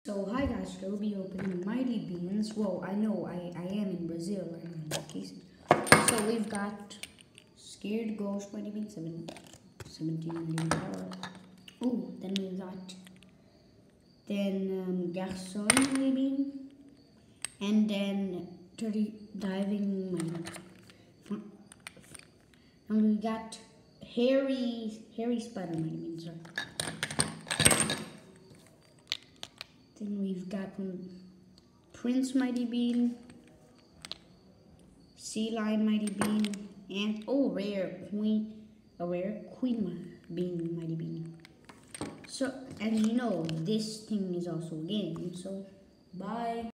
So hi guys, today we'll be opening Mighty Beans. Well, I know I am in Brazil right now in that case. So we've got Scared Ghost Mighty Bean, 17 million power. Oh, then we've got Garçon Mighty Bean, and then 30 Diving Mighty Bean. And we got Hairy Spider Mighty Bean, sorry. Then we've got Prince Mighty Bean, Sea Lion Mighty Bean, and a rare Queen Bean Mighty Bean. So, and you know, this thing is also a game, so bye.